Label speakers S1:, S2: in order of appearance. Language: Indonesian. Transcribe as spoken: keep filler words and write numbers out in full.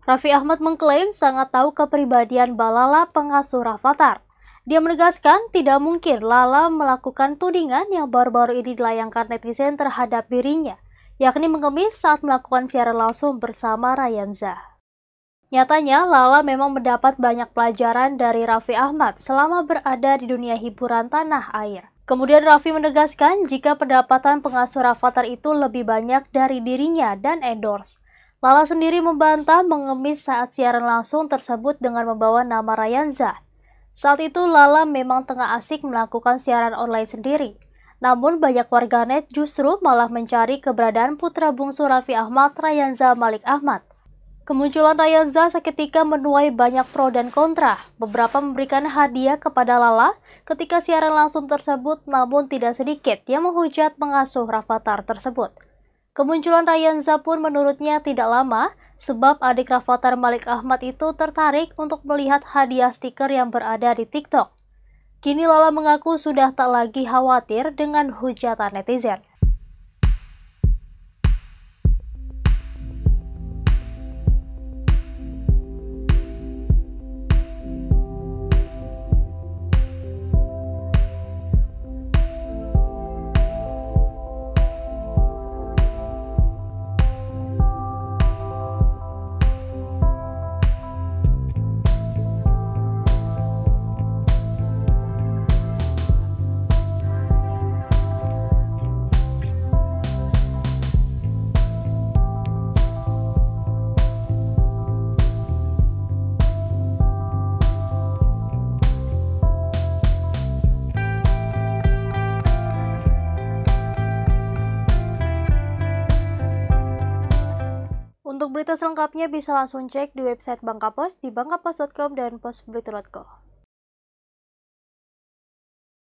S1: Raffi Ahmad mengklaim sangat tahu kepribadian Balala pengasuh Rafattar. Dia menegaskan tidak mungkin Lala melakukan tudingan yang baru-baru ini dilayangkan netizen terhadap dirinya, yakni mengemis saat melakukan siaran langsung bersama Rayanza. Nyatanya, Lala memang mendapat banyak pelajaran dari Raffi Ahmad selama berada di dunia hiburan tanah air. Kemudian Raffi menegaskan jika pendapatan pengasuh Rafattar itu lebih banyak dari dirinya dan endorse. Lala sendiri membantah mengemis saat siaran langsung tersebut dengan membawa nama Rayanza. Saat itu Lala memang tengah asik melakukan siaran online sendiri. Namun banyak warganet justru malah mencari keberadaan putra bungsu Raffi Ahmad, Rayanza Malik Ahmad. Kemunculan Rayanza seketika menuai banyak pro dan kontra. Beberapa memberikan hadiah kepada Lala ketika siaran langsung tersebut, namun tidak sedikit yang menghujat pengasuh Rafattar tersebut. Kemunculan Rayanza pun menurutnya tidak lama, sebab adik Rafattar Malik Ahmad itu tertarik untuk melihat hadiah stiker yang berada di TikTok. Kini Lala mengaku sudah tak lagi khawatir dengan hujatan netizen. Untuk berita selengkapnya bisa langsung cek di website Bangka Post di bangkapos titik com dan postberita titik co.